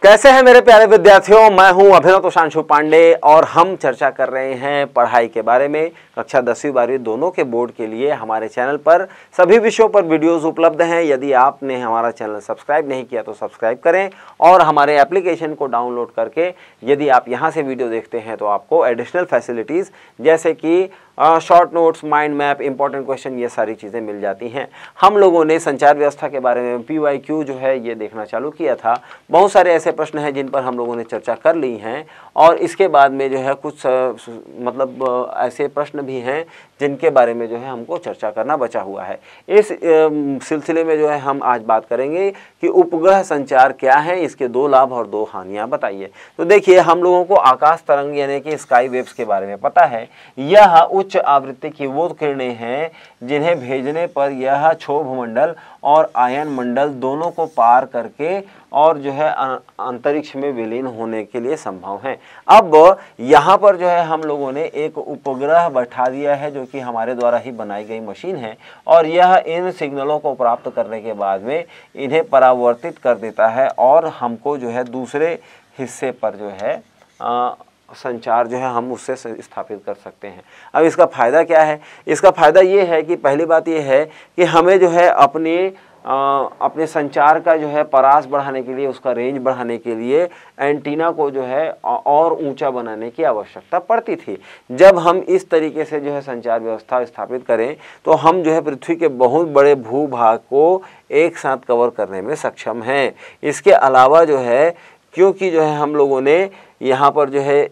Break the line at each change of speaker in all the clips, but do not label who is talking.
कैसे हैं मेरे प्यारे विद्यार्थियों, मैं हूं अभिनव तोषांशु पांडे और हम चर्चा कर रहे हैं पढ़ाई के बारे में। कक्षा 10वीं 12वीं दोनों के बोर्ड के लिए हमारे चैनल पर सभी विषयों पर वीडियोस उपलब्ध हैं। यदि आपने हमारा चैनल सब्सक्राइब नहीं किया तो सब्सक्राइब करें और हमारे एप्लीकेशन को डाउनलोड करके यदि आप यहां से वीडियो देखते हैं तो आपको एडिशनल फैसिलिटीज़ जैसे कि short notes, mind map, important question, ये सारी चीज़ें मिल जाती हैं। हम लोगों ने संचार व्यवस्था के बारे में PYQ जो है ये देखना चालू किया था। बहुत सारे ऐसे प्रश्न हैं जिन पर हम लोगों ने चर्चा कर ली हैं और इसके बाद में जो है कुछ मतलब ऐसे प्रश्न भी हैं जिनके बारे में जो है हमको चर्चा करना बचा हुआ है। इस सिलसिले में जो है हम आज बात करेंगे कि उपग्रह संचार क्या है, इसके 2 लाभ और 2 हानियाँ बताइए। तो देखिए, हम लोगों को आकाश तरंग यानी कि स्काई वेव्स के बारे में पता है। यह उच्च आवृत्ति की वो किरणें हैं जिन्हें भेजने पर यह क्षोभ मंडल और आयन मंडल दोनों को पार करके और जो है अंतरिक्ष में विलीन होने के लिए संभव है। अब यहाँ पर जो है हम लोगों ने एक उपग्रह बैठा दिया है जो कि हमारे द्वारा ही बनाई गई मशीन है और यह इन सिग्नलों को प्राप्त करने के बाद में इन्हें परावर्तित कर देता है और हमको जो है दूसरे हिस्से पर जो है संचार जो है हम उससे स्थापित कर सकते हैं। अब इसका फ़ायदा क्या है? इसका फ़ायदा ये है कि पहली बात ये है कि हमें जो है अपने संचार का जो है परास बढ़ाने के लिए, उसका रेंज बढ़ाने के लिए एंटीना को जो है और ऊंचा बनाने की आवश्यकता पड़ती थी। जब हम इस तरीके से जो है संचार व्यवस्था स्थापित करें तो हम जो है पृथ्वी के बहुत बड़े भूभाग को एक साथ कवर करने में सक्षम हैं। इसके अलावा जो है क्योंकि जो है हम लोगों ने यहाँ पर जो है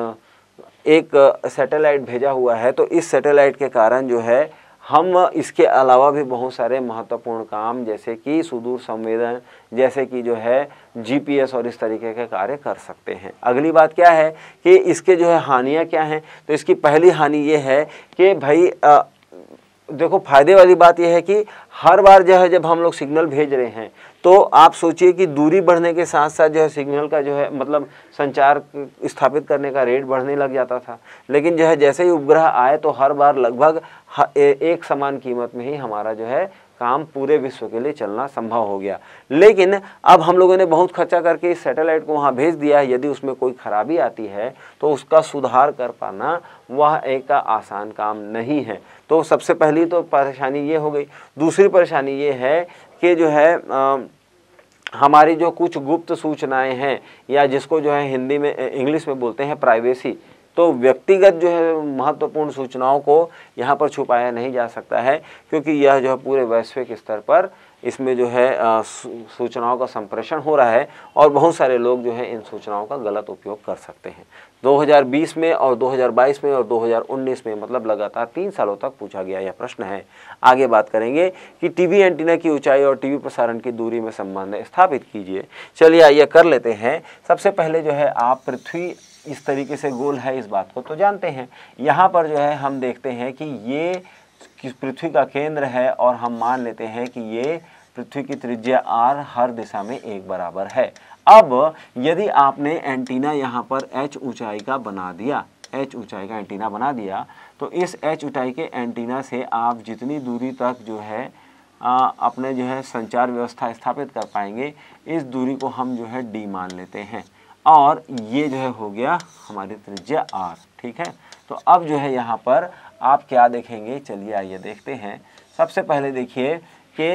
एक सैटेलाइट भेजा हुआ है तो इस सैटेलाइट के कारण जो है हम इसके अलावा भी बहुत सारे महत्वपूर्ण काम जैसे कि सुदूर संवेदन, जैसे कि जो है GPS और इस तरीके के कार्य कर सकते हैं। अगली बात क्या है कि इसके जो है हानियाँ क्या हैं? तो इसकी पहली हानि ये है कि भाई देखो, फायदे वाली बात यह है कि हर बार जो है जब हम लोग सिग्नल भेज रहे हैं तो आप सोचिए कि दूरी बढ़ने के साथ साथ जो है सिग्नल का जो है मतलब संचार स्थापित करने का रेट बढ़ने लग जाता था। लेकिन जो है जैसे ही उपग्रह आए तो हर बार लगभग एक समान कीमत में ही हमारा जो है काम पूरे विश्व के लिए चलना संभव हो गया। लेकिन अब हम लोगों ने बहुत खर्चा करके इस सैटेलाइट को वहाँ भेज दिया है। यदि उसमें कोई खराबी आती है तो उसका सुधार कर पाना वह एक आसान काम नहीं है। तो सबसे पहली तो परेशानी ये हो गई। दूसरी परेशानी ये है कि जो है हमारी जो कुछ गुप्त सूचनाएं हैं या जिसको जो है हिंदी में इंग्लिश में बोलते हैं प्राइवेसी, तो व्यक्तिगत जो है महत्वपूर्ण सूचनाओं को यहाँ पर छुपाया नहीं जा सकता है क्योंकि यह जो है पूरे वैश्विक स्तर पर इसमें जो है सूचनाओं का संप्रेषण हो रहा है और बहुत सारे लोग जो है इन सूचनाओं का गलत उपयोग कर सकते हैं। 2020 में और 2022 में और 2019 में मतलब लगातार 3 सालों तक पूछा गया यह प्रश्न है। आगे बात करेंगे कि टीवी एंटीना की ऊंचाई और टीवी प्रसारण की दूरी में संबंध स्थापित कीजिए। चलिए आइए कर लेते हैं। सबसे पहले जो है आप पृथ्वी इस तरीके से गोल है इस बात को तो जानते हैं। यहाँ पर जो है हम देखते हैं कि ये पृथ्वी का केंद्र है और हम मान लेते हैं कि ये पृथ्वी की त्रिज्या r हर दिशा में एक बराबर है। अब यदि आपने एंटीना यहाँ पर h ऊंचाई का बना दिया, h ऊंचाई का एंटीना बना दिया तो इस h ऊंचाई के एंटीना से आप जितनी दूरी तक जो है अपने जो है संचार व्यवस्था स्थापित कर पाएंगे, इस दूरी को हम जो है d मान लेते हैं और ये जो है हो गया हमारी त्रिज्या r। ठीक है, तो अब जो है यहाँ पर आप क्या देखेंगे, चलिए आइए देखते हैं। सबसे पहले देखिए कि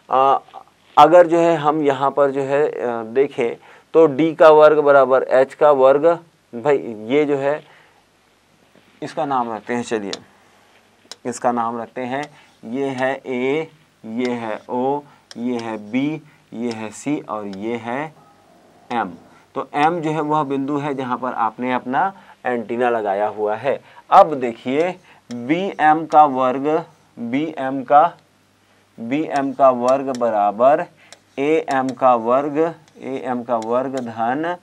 अगर जो है हम यहाँ पर जो है देखें तो d का वर्ग बराबर h का वर्ग, भाई ये जो है इसका नाम रखते हैं, चलिए इसका नाम रखते हैं, ये है A, ये है O, ये है B, ये है C और ये है M। तो M जो है वह बिंदु है जहाँ पर आपने अपना एंटीना लगाया हुआ है। अब देखिए BM का वर्ग बराबर AM का वर्ग धन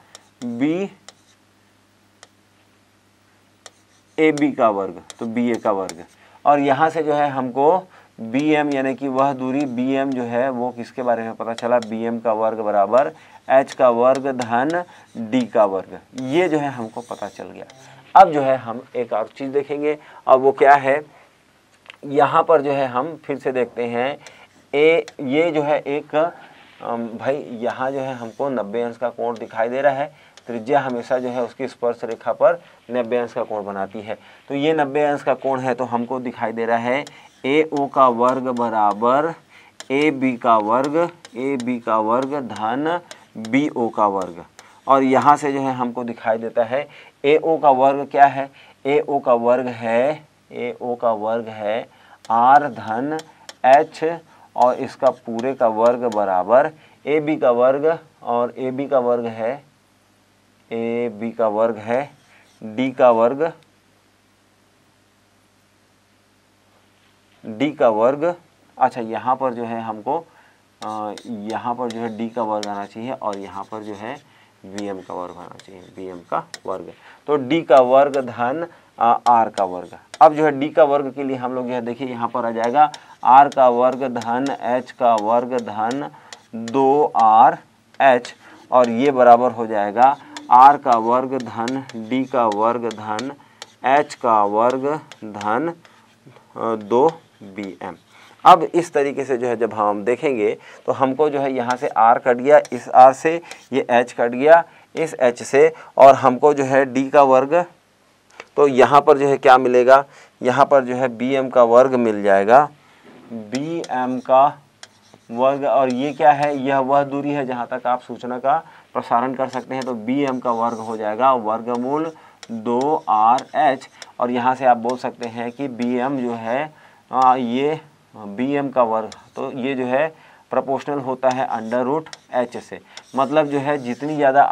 AB का वर्ग, तो BA का वर्ग। और यहाँ से जो है हमको BM यानी कि वह दूरी BM जो है वो किसके बारे में पता चला, BM का वर्ग बराबर H का वर्ग धन D का वर्ग, ये जो है हमको पता चल गया। अब जो है हम एक और चीज़ देखेंगे, अब वो क्या है, यहाँ पर जो है हम फिर से देखते हैं ये जो है एक भाई यहाँ जो है हमको 90 अंश का कोण दिखाई दे रहा है। त्रिज्या हमेशा जो है उसकी स्पर्श रेखा पर 90 अंश का कोण बनाती है। तो ये 90 अंश का कोण है, तो हमको दिखाई दे रहा है AO का वर्ग बराबर AB का वर्ग धन BO का वर्ग। और यहाँ से जो है हमको दिखाई देता है AO का वर्ग क्या है, AO का वर्ग है R धन H और इसका पूरे का वर्ग बराबर AB का वर्ग, और AB का वर्ग है D का वर्ग। अच्छा, यहाँ पर जो है हमको यहाँ पर जो है D का वर्ग आना चाहिए और यहाँ पर जो है VM का वर्ग आना चाहिए, VM का वर्ग। तो D का वर्ग धन R का वर्ग। अब जो है D का वर्ग के लिए हम लोग यह देखिए यहाँ पर आ जाएगा R का वर्ग धन H का वर्ग धन 2RH, और ये बराबर हो जाएगा R का वर्ग धन D का वर्ग धन H का वर्ग धन 2BM। अब इस तरीके से जो है जब हम देखेंगे तो हमको जो है यहाँ से R कट गया, इस R से ये H कट गया, इस H से, और हमको जो है D का वर्ग, तो यहाँ पर जो है क्या मिलेगा, यहाँ पर जो है BM का वर्ग मिल जाएगा, BM का वर्ग। और ये क्या है, यह वह दूरी है जहाँ तक आप सूचना का प्रसारण कर सकते हैं। तो BM का वर्ग हो जाएगा वर्गमूल 2RH, और यहाँ से आप बोल सकते हैं कि BM जो है ये BM का वर्ग, तो ये जो है प्रोपोर्शनल होता है √H से। मतलब जो है जितनी ज़्यादा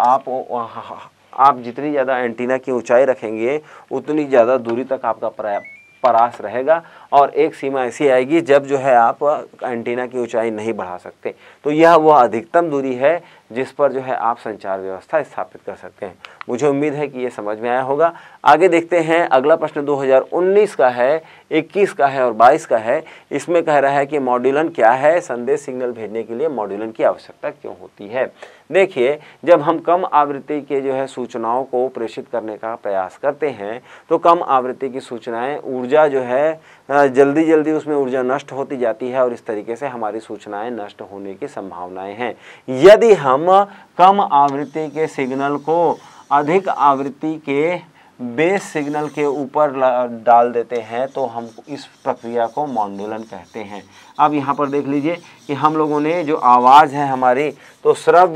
आप जितनी ज़्यादा एंटीना की ऊंचाई रखेंगे उतनी ज़्यादा दूरी तक आपका परास रहेगा, और एक सीमा ऐसी आएगी जब जो है आप एंटीना की ऊंचाई नहीं बढ़ा सकते। तो यह वह अधिकतम दूरी है जिस पर जो है आप संचार व्यवस्था स्थापित कर सकते हैं। मुझे उम्मीद है कि ये समझ में आया होगा। आगे देखते हैं, अगला प्रश्न 2019 का है, 21 का है और 22 का है। इसमें कह रहा है कि मॉड्यूलन क्या है, संदेश सिग्नल भेजने के लिए मॉड्यूलन की आवश्यकता क्यों होती है। देखिए, जब हम कम आवृत्ति के जो है सूचनाओं को प्रेषित करने का प्रयास करते हैं तो कम आवृत्ति की सूचनाएं, ऊर्जा जो है जल्दी जल्दी उसमें ऊर्जा नष्ट होती जाती है, और इस तरीके से हमारी सूचनाएं नष्ट होने की संभावनाएं हैं। यदि हम कम आवृत्ति के सिग्नल को अधिक आवृत्ति के बेस सिग्नल के ऊपर डाल देते हैं तो हम इस प्रक्रिया को मॉड्यूलन कहते हैं। अब यहाँ पर देख लीजिए कि हम लोगों ने जो आवाज़ है हमारी, तो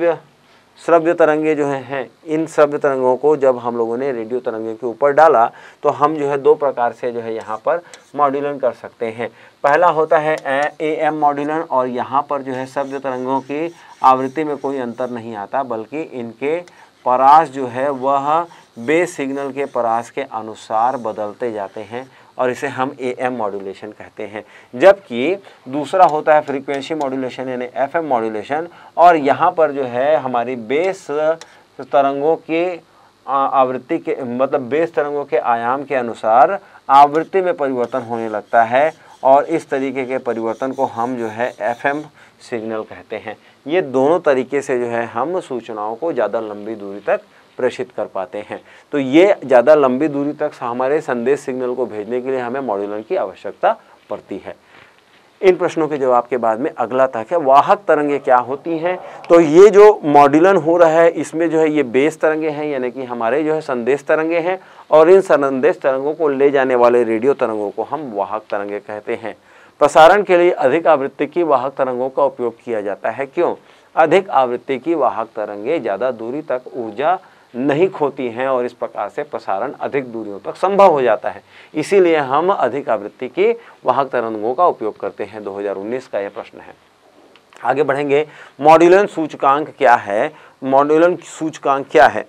श्रव्य तरंगे जो हैं, इन श्रव्य तरंगों को जब हम लोगों ने रेडियो तरंगे के ऊपर डाला तो हम जो है दो प्रकार से जो है यहाँ पर मॉड्यूलन कर सकते हैं। पहला होता है AM मॉड्यूलन, और यहाँ पर जो है श्रव्य तरंगों की आवृत्ति में कोई अंतर नहीं आता, बल्कि इनके परास जो है वह बेस सिग्नल के परास के अनुसार बदलते जाते हैं, और इसे हम AM मॉड्यूलेशन कहते हैं। जबकि दूसरा होता है फ्रीक्वेंसी मॉड्यूलेशन यानी FM मॉड्यूलेशन, और यहाँ पर जो है हमारी बेस तरंगों के आवृत्ति के मतलब बेस तरंगों के आयाम के अनुसार आवृत्ति में परिवर्तन होने लगता है, और इस तरीके के परिवर्तन को हम जो है FM सिग्नल कहते हैं। ये दोनों तरीके से जो है हम सूचनाओं को ज़्यादा लंबी दूरी तक प्रेषित कर पाते हैं। तो ये ज़्यादा लंबी दूरी तक हमारे संदेश सिग्नल को भेजने के लिए हमें मॉड्यूलन की आवश्यकता पड़ती है। इन प्रश्नों के जवाब के बाद में अगला तक है वाहक तरंगे क्या होती हैं। तो ये जो मॉड्यूलन हो रहा है इसमें जो है ये बेस तरंगे हैं, यानी कि हमारे जो है संदेश तरंगे हैं, और इन संदेश तरंगों को ले जाने वाले रेडियो तरंगों को हम वाहक तरंगे कहते हैं। प्रसारण के लिए अधिक आवृत्ति की वाहक तरंगों का उपयोग किया जाता है। क्यों? अधिक आवृत्ति की वाहक तरंगे ज़्यादा दूरी तक ऊर्जा नहीं खोती हैं, और इस प्रकार से प्रसारण अधिक दूरियों तक संभव हो जाता है। इसीलिए हम अधिक आवृत्ति की वाहक तरंगों का उपयोग करते हैं। 2019 का यह प्रश्न है। आगे बढ़ेंगे, मॉड्यूलन सूचकांक क्या है। मॉड्यूलन सूचकांक क्या है?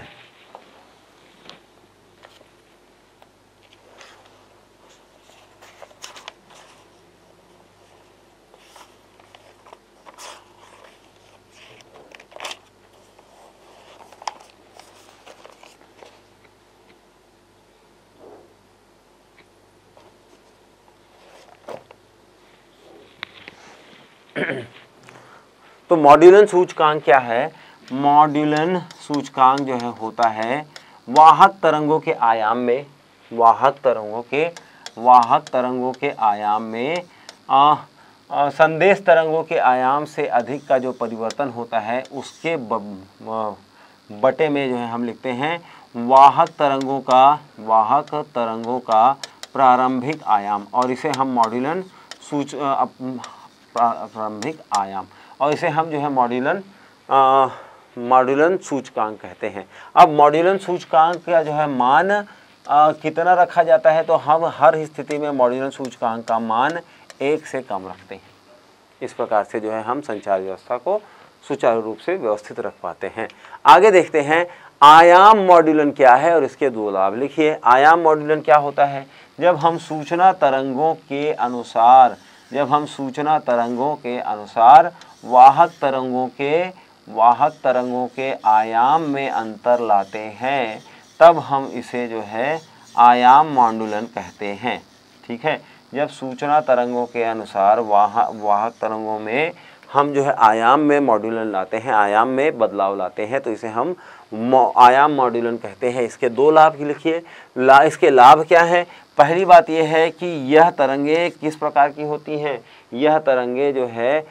तो मॉड्यूलन सूचकांक क्या है? मॉड्यूलन सूचकांक जो है होता है वाहक तरंगों के आयाम में, वाहक तरंगों के आयाम में संदेश तरंगों के आयाम से अधिक का जो परिवर्तन होता है उसके बटे में जो है हम लिखते हैं वाहक तरंगों का प्रारंभिक आयाम, और इसे हम मॉड्यूलन प्रारंभिक आयाम, और इसे हम जो है मॉड्यूलन सूचकांक कहते हैं। अब मॉड्यूलन सूचकांक का जो है मान कितना रखा जाता है, तो हम हर स्थिति में मॉड्यूलन सूचकांक का मान 1 से कम रखते हैं। इस प्रकार से जो है हम संचार व्यवस्था को सुचारू रूप से व्यवस्थित रख पाते हैं। आगे देखते हैं आयाम मॉड्यूलन क्या है और इसके दो लाभ लिखिए। आयाम मॉड्यूलन क्या होता है? जब हम सूचना तरंगों के अनुसार वाहक तरंगों के आयाम में अंतर लाते हैं, तब हम इसे जो है आयाम मॉड्यूलन कहते हैं। ठीक है, जब सूचना तरंगों के अनुसार वाहक तरंगों में हम जो है आयाम में मॉड्यूलन लाते हैं, आयाम में बदलाव लाते हैं, तो इसे हम आयाम मॉड्यूलन कहते हैं। इसके दो लाभ लिखिए। इसके लाभ क्या है? पहली बात यह है कि यह तरंगे किस प्रकार की होती हैं? यह तरंगे जो है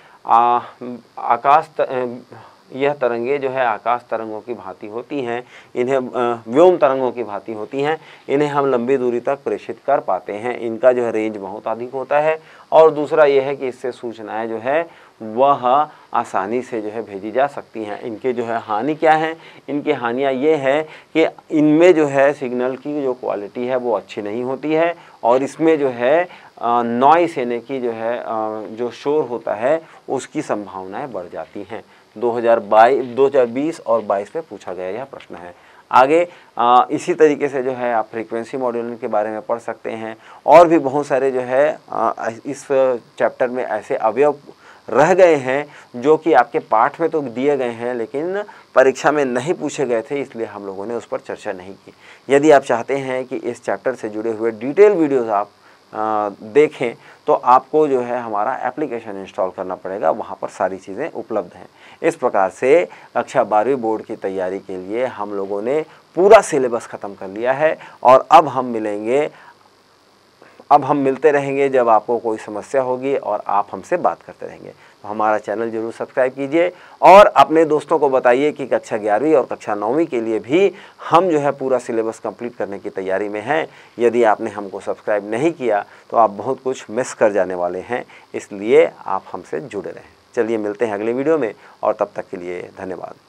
आकाश तरंगों की भांति होती हैं। इन्हें व्योम तरंगों की भांति होती हैं। इन्हें हम लंबी दूरी तक प्रेषित कर पाते हैं। इनका जो है रेंज बहुत अधिक होता है। और दूसरा यह है कि इससे सूचनाएं जो है वह आसानी से जो है भेजी जा सकती हैं। इनके जो है हानि क्या है? इनकी हानियाँ ये है कि इनमें जो है सिग्नल की जो क्वालिटी है वो अच्छी नहीं होती है, और इसमें जो है नॉइस यानी कि जो है जो शोर होता है उसकी संभावनाएं बढ़ जाती हैं। 2020 और 22 में पूछा गया यह प्रश्न है। आगे इसी तरीके से जो है आप फ्रीक्वेंसी मॉड्यूलन के बारे में पढ़ सकते हैं। और भी बहुत सारे जो है इस चैप्टर में ऐसे अवयव रह गए हैं जो कि आपके पाठ में तो दिए गए हैं लेकिन परीक्षा में नहीं पूछे गए थे, इसलिए हम लोगों ने उस पर चर्चा नहीं की। यदि आप चाहते हैं कि इस चैप्टर से जुड़े हुए डिटेल वीडियोज़ आप देखें तो आपको जो है हमारा एप्लीकेशन इंस्टॉल करना पड़ेगा, वहाँ पर सारी चीज़ें उपलब्ध हैं। इस प्रकार से कक्षा 12वीं बोर्ड की तैयारी के लिए हम लोगों ने पूरा सिलेबस ख़त्म कर लिया है, और अब हम मिलते रहेंगे जब आपको कोई समस्या होगी और आप हमसे बात करते रहेंगे। तो हमारा चैनल जरूर सब्सक्राइब कीजिए और अपने दोस्तों को बताइए कि कक्षा 11वीं और कक्षा 9वीं के लिए भी हम जो है पूरा सिलेबस कंप्लीट करने की तैयारी में हैं। यदि आपने हमको सब्सक्राइब नहीं किया तो आप बहुत कुछ मिस कर जाने वाले हैं, इसलिए आप हमसे जुड़े रहें। चलिए मिलते हैं अगले वीडियो में, और तब तक के लिए धन्यवाद।